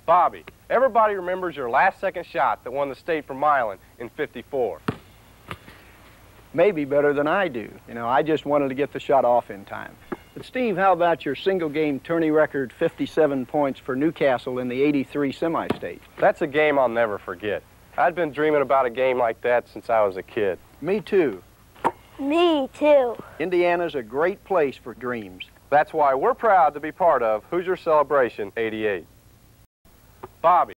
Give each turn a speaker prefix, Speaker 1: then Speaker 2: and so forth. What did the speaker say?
Speaker 1: Bobby, everybody remembers your last-second shot that won the state for Milan in '54.
Speaker 2: Maybe better than I do. You know, I just wanted to get the shot off in time. But Steve, how about your single-game tourney record 57 points for Newcastle in the '83 semi-state?
Speaker 1: That's a game I'll never forget. I'd been dreaming about a game like that since I was a kid.
Speaker 2: Me too.
Speaker 3: Me too.
Speaker 2: Indiana's a great place for dreams.
Speaker 1: That's why we're proud to be part of Hoosier Celebration '88. Bobby.